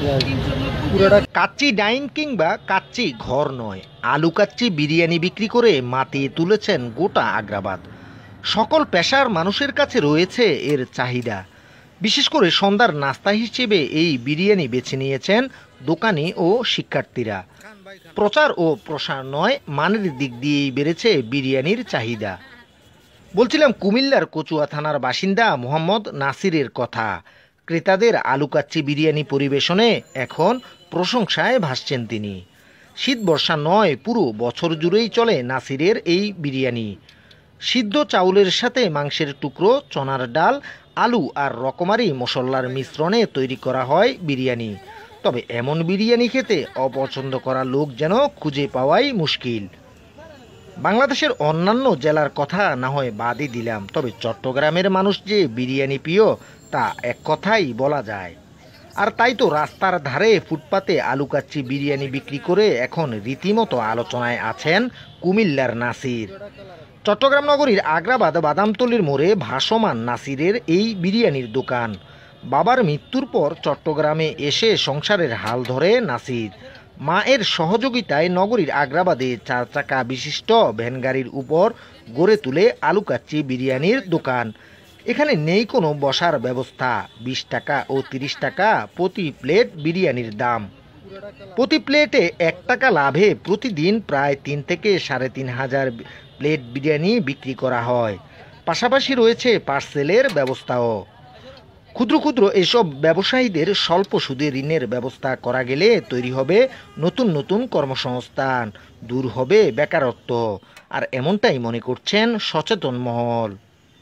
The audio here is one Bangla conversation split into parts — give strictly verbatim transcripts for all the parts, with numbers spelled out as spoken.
কাচ্চি ডাইন কিংবা কাচ্চি ঘর নয়, আলু কাচ্চি বিরিয়ানি বিক্রি করে মাতিয়ে তুলেছেন গোটা আগ্রাবাদ। সকল পেশার মানুষের কাছে রয়েছে এর চাহিদা। বিশেষ করে সন্ধ্যার নাস্তা হিসেবে এই বিরিয়ানি বেছে নিয়েছেন দোকানি ও শিক্ষার্থীরা। প্রচার ও প্রসার নয়, মানের দিক দিয়েই বেড়েছে বিরিয়ানির চাহিদা। বলছিলাম কুমিল্লার কচুয়া থানার বাসিন্দা মোহাম্মদ নাসিরের কথা। ক্রেতাদের আলু কাচ্চি বিরিয়ানি পরিবেশনে এখন প্রশংসায় ভাসছেন তিনি। শীত বর্ষা নয়, পুরো বছর জুড়েই চলে নাসিরের এই বিরিয়ানি। সিদ্ধ চাউলের সাথে মাংসের টুকরো, চনার ডাল, আলু আর রকমারি মশলার মিশ্রণে তৈরি করা হয় বিরিয়ানি। তবে এমন বিরিয়ানি খেতে অপছন্দ করা লোক যেন খুঁজে পাওয়াই মুশকিল। বাংলাদেশের অন্যান্য জেলার কথা না হয় বাদই দিলাম, তবে চট্টগ্রামের মানুষ যে বিরিয়ানি প্রিয় তা এক কথাই বলা যায়। আর তাই তো রাস্তার ধারে ফুটপাতে আলু কাচ্চি বিরিয়ানি বিক্রি করে এখন রীতিমতো আলোচনায় আছেন কুমিল্লার নাসির। চট্টগ্রাম নগরীর আগ্রাবাদ বাদামতলির মোড়ে ভাসমান নাসিরের এই বিরিয়ানির দোকান। বাবার মৃত্যুর পর চট্টগ্রামে এসে সংসারের হাল ধরে নাসির। মায়ের সহযোগিতায় নগরীর আগ্রাবাদে চার চাকা বিশিষ্ট ভ্যানগাড়ির উপর গড়ে তুলে আলু কাচ্চি বিরিয়ানির দোকান। এখানে নেই কোনো বসার ব্যবস্থা। বিশ টাকা ও তিরিশ টাকা প্রতি প্লেট বিরিয়ানির দাম। প্রতি প্লেটে এক টাকা লাভে প্রতিদিন প্রায় তিন থেকে সাড়ে তিন হাজার প্লেট বিরিয়ানি বিক্রি করা হয়। পাশাপাশি রয়েছে পার্সেলের ব্যবস্থাও। ক্ষুদ্র ক্ষুদ্র এসব ব্যবসায়ীদের স্বল্প সুদে ঋণের ব্যবস্থা করা গেলে তৈরি হবে নতুন নতুন কর্মসংস্থান, দূর হবে বেকারত্ব। আর এমনটাই মনে করছেন সচেতন মহল।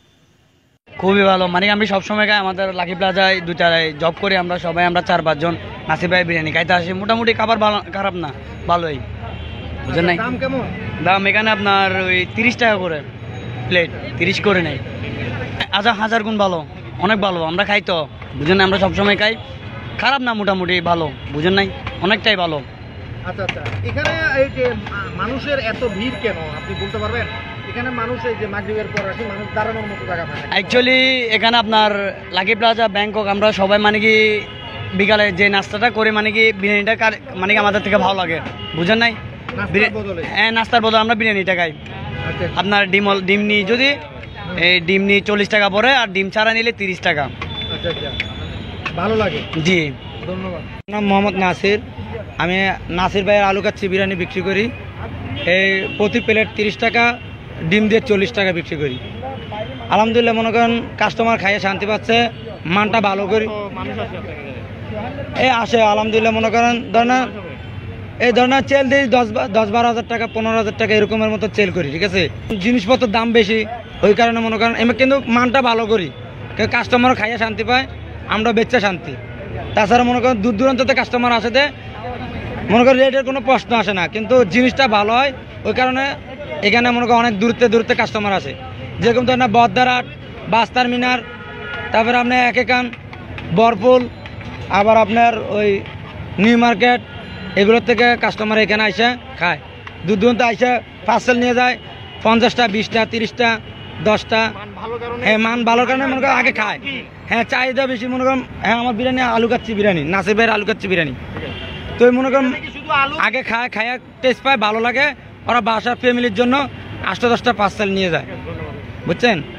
খুবই ভালো, মানে আমি সবসময় খাই। আমাদের লাকি প্লাজায় দুটায় জব করি আমরা, সবাই আমরা চার পাঁচজন নাসির ভাই বিরিয়ানি খাইতে আসি। মোটামুটি খাবার ভালো, খারাপ না, ভালোই। বুঝলেন নাই? দাম কেমন? দাম এখানে আপনার ওই তিরিশ টাকা করে প্লেট, তিরিশ করে নেই। আচ্ছা, হাজার গুণ ভালো, অনেক ভালো। আমরা খাই তো, বুঝেন না, আমরা সবসময় খাই। খারাপ না, মোটামুটি ভালো, বুঝেন নাই, অনেকটাই ভালো। আচ্ছা আচ্ছা, এখানে এই যে মানুষের এত ভিড় কেন আপনি বলতে পারবেন? এখানে মানুষ এই যে মাগরিবের পর আসে, মানুষ দাঁড়ানোর মতো জায়গা পায় না। অ্যাকচুয়ালি এখানে আপনার লাকি প্লাজা ব্যাংকক আমরা সবাই মানে কি বিকালে যে নাস্তাটা করে মানে কি বিরিয়ানিটা মানে কি আমাদের থেকে ভালো লাগে, বুঝেন নাই? হ্যাঁ, নাস্তার বদলে আমরা বিরিয়ানিটা খাই। আপনার ডিম ডিম নিই যদি এই ডিম নিই চল্লিশ টাকা পরে, আর ডিম ছাড়া নিলে তিরিশ টাকা। আচ্ছা আচ্ছা, ভালো লাগে। জি, ধন্যবাদ। নাম মোহাম্মদ নাসির। আমি নাসির ভাইয়ের আলু কাচ্চি বিরিয়ানি বিক্রি করি। এই প্রতি প্লেট তিরিশ টাকা, ডিম দিয়ে চল্লিশ টাকা বিক্রি করি। আলহামদুলিল্লাহ, মনে করেন কাস্টমার খাইয়ে শান্তি পাচ্ছে, মানটা ভালো করি। এই আসে আলহামদুলিল্লাহ, মনে করেন ধরেন এই ধরনের চেল দিই দশ দশ বারো হাজার টাকা, পনেরো হাজার টাকা এরকমের মতো চেল করি, ঠিক আছে? জিনিসপত্রের দাম বেশি, ওই কারণে মনে করেন আমি কিন্তু মানটা ভালো করি। কাস্টমারও খাইয়ে শান্তি পায়, আমরা বেচে শান্তি। তাছাড়া মনে করেন দূর দূরান্ততে কাস্টমার আসে, মনে করেন রেটের কোনো প্রশ্ন আসে না, কিন্তু জিনিসটা ভালো হয়। ওই কারণে এখানে মনে করেন অনেক দূরত্বে দূরত্বে কাস্টমার আসে। যেরকম ধরেন বদ্দারহাট, বাস্তার মিনার, তারপরে আপনার একেকান, বরপুল, আবার আপনার ওই নিউ মার্কেট, এগুলোর থেকে কাস্টমার এখানে আইসে খায়। দূর দূরান্তে আইসে পার্সেল নিয়ে যায়, পঞ্চাশটা, বিশটা, তিরিশটা, দশটা। হ্যাঁ, মান ভালোর কারণে মনে করেন আগে খায়। হ্যাঁ, চাহিদা বেশি। মনে করেন হ্যাঁ, আমার বিরিয়ানি আলু কাচ্চি বিরিয়ানি, নাসির ভাইয়ের আলু কাচ্চি বিরিয়ানি। তো মনে করেন আগে খায়, খায় টেস্ট পায়, ভালো লাগে। ওরা বাসার ফ্যামিলির জন্য আটটা দশটা পার্সেল নিয়ে যায়, বুঝছেন?